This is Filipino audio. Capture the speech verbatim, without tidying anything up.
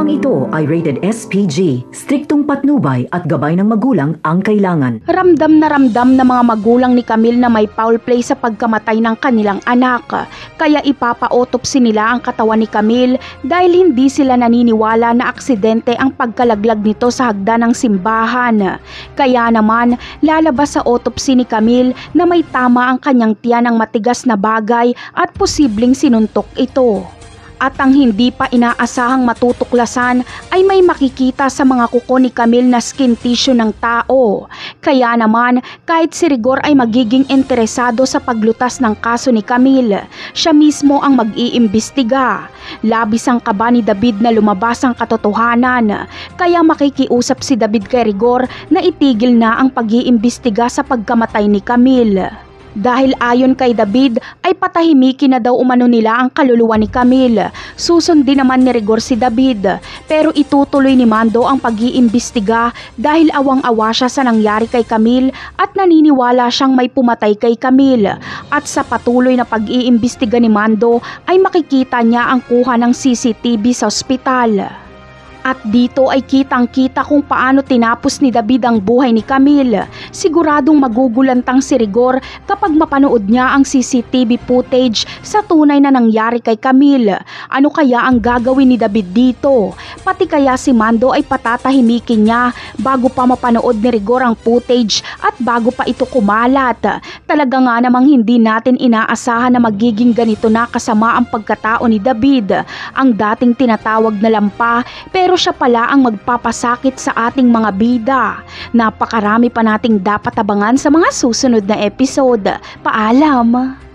Programang ito ay rated S P G. Striktong patnubay at gabay ng magulang ang kailangan. Ramdam na ramdam ng mga magulang ni Camille na may foul play sa pagkamatay ng kanilang anak. Kaya ipapa-autopsy nila ang katawan ni Camille dahil hindi sila naniniwala na aksidente ang pagkalaglag nito sa hagdan ng simbahan. Kaya naman, lalabas sa autopsy ni Camille na may tama ang kanyang tiyan ng matigas na bagay at posibleng sinuntok ito. At ang hindi pa inaasahang matutuklasan ay may makikita sa mga kuko ni Camille na skin tissue ng tao. Kaya naman, kahit si Rigor ay magiging interesado sa paglutas ng kaso ni Camille, siya mismo ang mag-iimbestiga. Labis ang kaba ni David na lumabas ang katotohanan, kaya makikiusap si David kay Rigor na itigil na ang pag-iimbestiga sa pagkamatay ni Camille. Dahil ayon kay David ay patahimikin na daw umano nila ang kaluluwa ni Camille. Susundin naman ni Rigor si David, pero itutuloy ni Mando ang pag-iimbestiga dahil awang-awa siya sa nangyari kay Camille at naniniwala siyang may pumatay kay Camille. At sa patuloy na pag-iimbestiga ni Mando ay makikita niya ang kuha ng C C T V sa ospital. At dito ay kitang-kita kung paano tinapos ni David ang buhay ni Camille. Siguradong magugulantang si Rigor kapag mapanood niya ang C C T V footage sa tunay na nangyari kay Camille. Ano kaya ang gagawin ni David dito? Pati kaya si Mando ay patatahimikin niya bago pa mapanood ni Rigor ang footage at bago pa ito kumalat. Talaga nga namang hindi natin inaasahan na magiging ganito na kasama ang pagkatao ni David, ang dating tinatawag na lampa, pero siya pala ang magpapasakit sa ating mga bida. Napakarami pa nating dapat abangan sa mga susunod na episode. Paalam!